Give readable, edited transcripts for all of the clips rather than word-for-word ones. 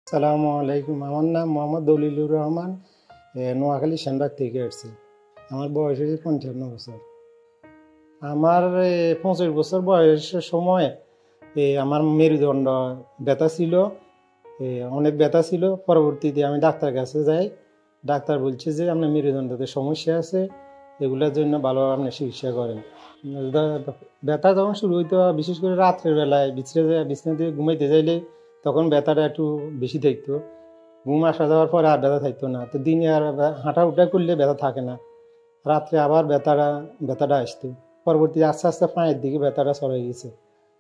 সালামু আলাইকুম। আমার নাম মোহাম্মদ দলিলুর রহমান। নোয়াখালী সেনবাগ থেকে আসছি। আমার বয়স হয়েছে 55 বছর। আমার 25 বছর বয়সের সময় আমার মেরুদণ্ড ব্যথা ছিল, অনেক ব্যথা ছিল। পরবর্তীতে আমি ডাক্তার কাছে যাই। ডাক্তার বলছে যে আপনার মেরুদণ্ডতে সমস্যা আছে, এগুলোর জন্য ভালোভাবে আপনি চিকিৎসা করেন। ব্যথা যখন শুরু হইতো, বিশেষ করে রাত্রের বেলায় বিছনাতে ঘুমাইতে যাইলে তখন ব্যথাটা একটু বেশি থাকতো। ঘুম আসা যাওয়ার পরে আর ব্যথা থাকতো না। তো দিনে আর হাঁটা উঠা করলে ব্যথা থাকে না, রাত্রে আবার ব্যথাটা আসতো। পরবর্তীতে আস্তে আস্তে পায়ের দিকে ব্যথাটা চলে গেছে।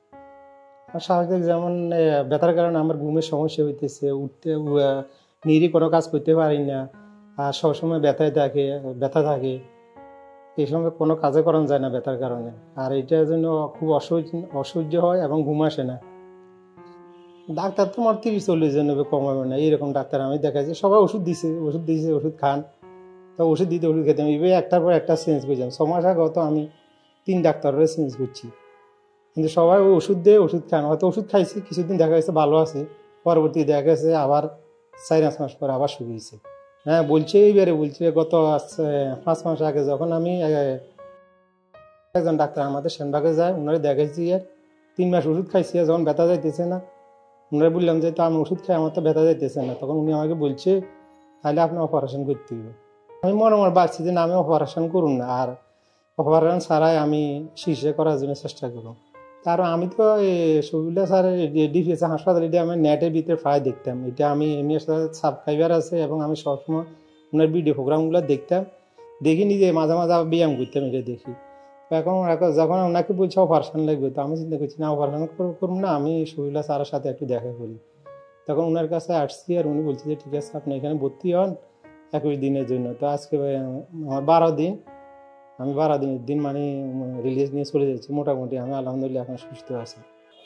আর স্বাভাবিক যেমন ব্যথার কারণে আমার ঘুমের সমস্যা হইতেছে, উঠতে নিয়ে কোনো কাজ করতে পারি না, আর সবসময় ব্যথা থাকে। এই সময় কোনো কাজে করানো যায় না ব্যথার কারণে। আর এটার জন্য খুব অসহ্য হয় এবং ঘুম আসে না। ডাক্তার তোমার 30-40 জন কমাবে না, এইরকম ডাক্তার আমি দেখাচ্ছি। সবাই ওষুধ দিছে, ওষুধ খান। তো ওষুধ খেতাম, এইভাবে একটার পর একটা চেঞ্জ করছিলাম। 6 মাস আগে তো আমি 3 ডাক্তারের চেঞ্জ করছি, কিন্তু সবাই ওষুধ দিয়ে ওষুধ খান। হয়তো ওষুধ খাইছি, কিছুদিন দেখা গেছে ভালো আছে, পরবর্তী দেখা গেছে আবার 4-5 মাস পর আবার শুরু হয়েছে। হ্যাঁ বলছে, এইবারে বলছে গত 5 মাস আগে যখন আমি একজন ডাক্তার আমাদের সেনবাগে যায়, ওনারা দেখাইছি, 3 মাস ওষুধ খাইছি, যখন ব্যথা যাইতেছে না, ওনারা বললাম যে তো আমি ওষুধ খাই, আমার তো ব্যথা যাইতেছে না। তখন উনি আমাকে বলছে তাহলে আপনি অপারেশন করতে হবে। আমি মনে বাড়ছি যে না, আমি অপারেশন করুন না, আর অপারেশন ছাড়াই আমি চিকিৎসা করার জন্য চেষ্টা করুন। কারণ আমি তো শহীদুল্লাহ স্যার ডিপিএস হাসপাতাল, এটা আমি নেটের ভিতরে প্রায় দেখতাম। এটা আমি এমনি সাবস্ক্রাইবার আছে এবং আমি সবসময় ওনার ভিডিও প্রোগ্রামগুলো দেখতাম। দেখি নিজে মাঝে মাঝে ব্যায়াম করতাম, এটা দেখি। এখন যখন ওনাকে বলছে অপারেশন লাগবে, তো আমি চিন্তা করছি না, অপারেশন করুন না, আমি শহীদুল্লাহ স্যারের সাথে একটু দেখা করি। তখন ওনার কাছে আসছি, আর উনি বলছে যে ঠিক আছে আপনি এখানে ভর্তি হন 21 দিনের জন্য। তো আজকে আমার 12 দিন, আমি 12 দিনের দিন মানে রিলিজ নিয়ে চলে যাচ্ছি। মোটামুটি আমি আলহামদুলিল্লাহ এখন সুস্থ আছি।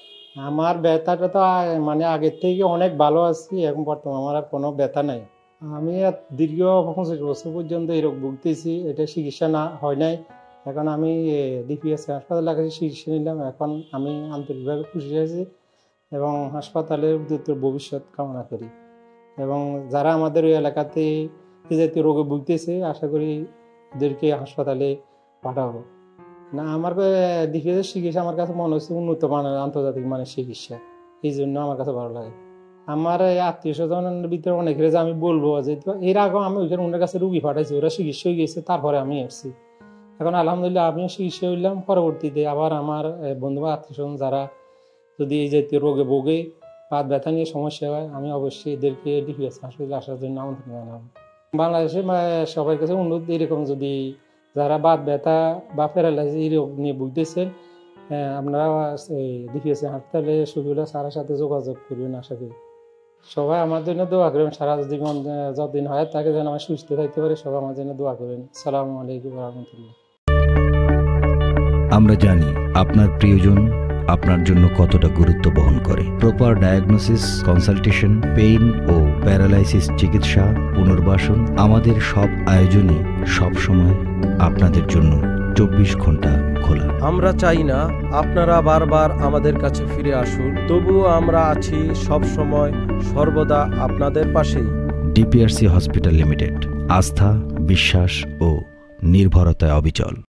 আমার ব্যথাটা তো মানে আগের থেকে অনেক ভালো আছি, এখন বর্তমানে আমার আর কোনো ব্যথা নাই। আমি দীর্ঘ 25 বছর পর্যন্ত এই রোগ ভুগতেছি, এটা চিকিৎসা হয় নাই। এখন আমি ডিপিএস হাসপাতালের কাছে চিকিৎসা নিলাম। এখন আমি আন্তরিকভাবে খুশি আছি এবং হাসপাতালের উত্তর ভবিষ্যৎ কামনা করি। এবং যারা আমাদের ওই এলাকাতে এই জাতীয় রোগে ভুগতেছে, আশা করি ওদেরকে হাসপাতালে পাঠাবো। না, আমার ডিপিএসের চিকিৎসা আমার কাছে মনে হচ্ছে উন্নত মানের, আন্তর্জাতিক মানের চিকিৎসা। এই জন্য আমার কাছে ভালো লাগে। আমার আত্মীয় স্বজনের ভিতরে অনেকের যে আমি বলবো যে এর আগেও আমি ওইখানে ওনার কাছে রুগী পাঠাইছি, ওরা চিকিৎসা হয়ে গেছে, তারপরে আমি এসেছি। এখন আলহামদুলিল্লাহ আমিও চিকিৎসা হইলাম। পরবর্তীতে আবার আমার বন্ধু বা আত্মীয় স্বজন যারা যদি এই জাতীয় রোগে ভোগে, বাত ব্যথা নিয়ে সমস্যা হয়, আমি অবশ্যই এদেরকে ডিপিএস হাসপাতালে আসার জন্য আমন্ত্রণ জানাবো। বাংলাদেশে সবার কাছে অনুরোধ, এরকম যদি যারা বাত ব্যথা বা প্যারালাইসিস এই রোগ নিয়ে ভুগতেছেন, আপনারা ডিপিএস হাসপাতালে শফিউল্লাহ স্যারের সাথে যোগাযোগ করবেন। আশা করি সবাই আমার জন্য দোয়া করবেন। সারা জীবন যতদিন হয় তাকে যেন আমি সুস্থ থাকতে পারি, সবাই আমার জন্য দোয়া করবেন। আসসালামু আলাইকুম ওয়া রাহমাতুল্লাহ। আমরা জানি আপনার প্রিয়জন আপনার জন্য কতটা গুরুত্ব বহন করে। প্রপার ডায়াগনোসিস, কনসালটেশন, পেইন ও প্যারালাইসিস চিকিৎসা, পুনর্বাসন, আমাদের সব আয়োজনই সব সময় আপনাদের জন্য 24 ঘন্টা খোলা। আমরা চাই না আপনারা বারবার আমাদের কাছে ফিরে আসুন, তবুও আমরা আছি সব সময় সর্বদা আপনাদের পাশেই। ডিপিআরসি হসপিটাল লিমিটেড, আস্থা, বিশ্বাস ও নির্ভরতায় অবিচল।